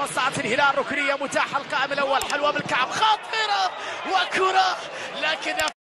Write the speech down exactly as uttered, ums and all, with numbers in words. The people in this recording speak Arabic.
مصلحة الهلال. ركنية متاحة القائم الأول، حلوة بالكعب خطيرة وكرة لكن